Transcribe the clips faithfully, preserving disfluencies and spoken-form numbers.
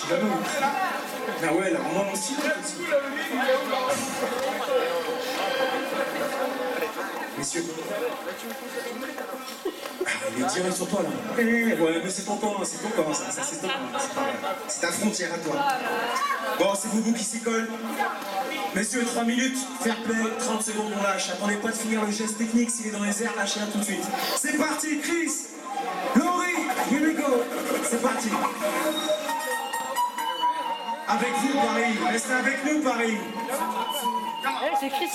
jamais. Ah ouais, là, vraiment mon style. Messieurs. Ah, il est direct sur toi là. Eh, ouais, mais c'est ton temps, c'est ton temps, ça, ça c'est ton temps. C'est ta frontière à toi. Bon, c'est vous qui s'y colle. Messieurs, trois minutes, fair play, trente secondes, on lâche. Attendez pas de finir le geste technique, s'il est dans les airs, lâchez-la tout de suite. C'est parti, Chris, Laurie, here we go. C'est parti. Avec vous, Paris. Restez avec nous, Paris. Hey, c'est Chris.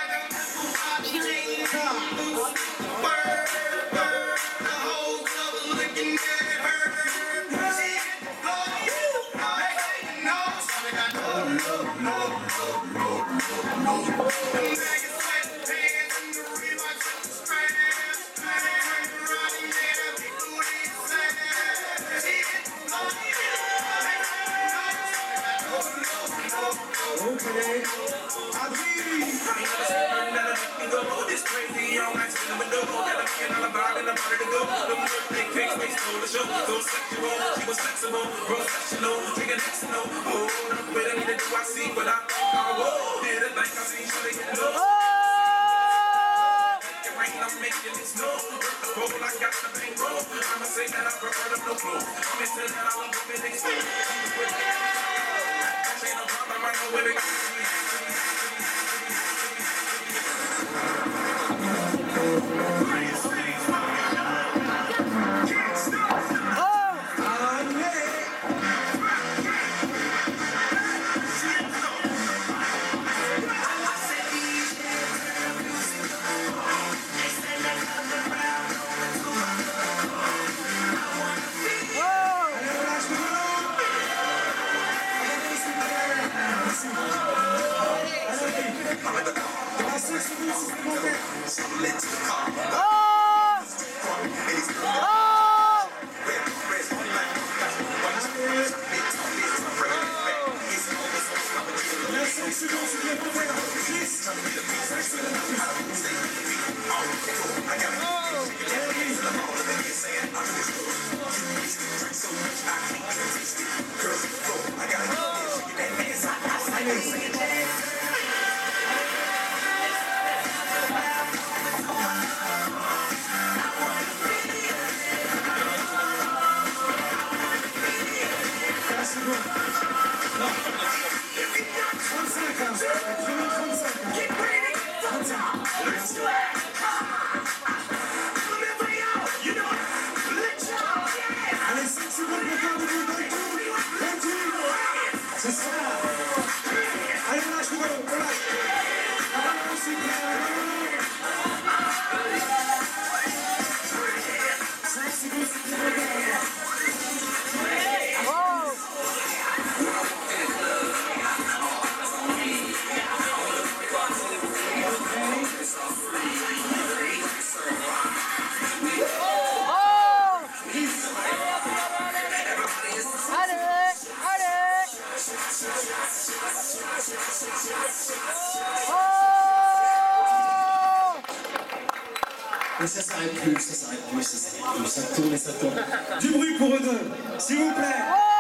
Mais ça s'arrête plus, ça s'arrête plus, ça s'arrête plus, ça tourne et ça tourne. Du bruit pour eux deux, s'il vous plaît.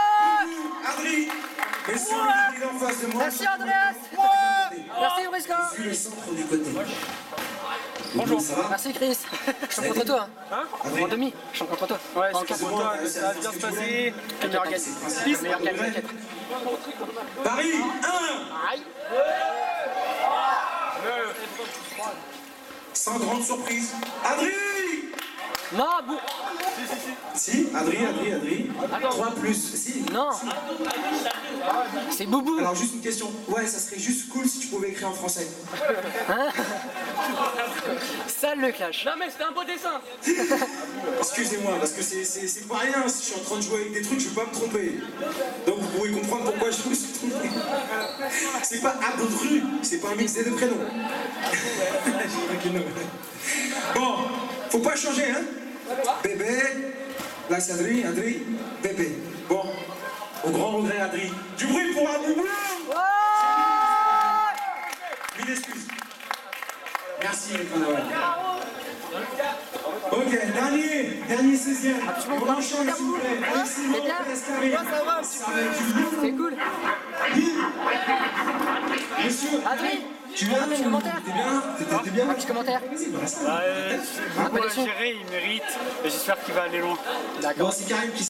Adri, messieurs, il est en face de moi. Merci Andreas. Merci Brisca. Je suis le centre du côté. Bonjour. Ça va? Merci Chris. Je suis contre toi. Hein? En demi, je suis contre toi. Ouais, En c'est quatre. contre toi, ça va bien se passer. Le meilleur gagne. Le meilleur gagne, le quatre. Paris, un. Aïe. Sans grande surprise. Adri. Non, bou... Si, Adri, Adri, Adri. trois plus, si. Non. C'est Boubou. Alors juste une question. Ouais, ça serait juste cool si tu pouvais écrire en français. Hein? Sale le clash. Non mais c'était un beau dessin. Excusez-moi, parce que c'est pas rien. Si je suis en train de jouer avec des trucs, je vais pas me tromper. Donc vous pouvez comprendre pourquoi je me suis trompé. C'est pas Abdru, c'est pas un mix des deux prénoms. Bon, faut pas changer, hein. Bébé, là c'est Adri, Adri, bébé. Bon, au grand regret, Adri. Du bruit pour Aboubou. Mille excuses. Merci, les Noël. Ok, dernier. dernier seizième. petit On moment, enchaîne, s'il vous plaît. Alexis C'est bien. Escarré. ça va, C'est cool. Monsieur, Adrien, tu viens un petit commentaire. T'es bien T'étais t'es bien Un petit commentaire. Vas-y, bah, reste. Bah, euh, Un peu pour déçu. gérer, il mérite et j'espère qu'il va aller loin. D'accord. Bon, c'est Karim qui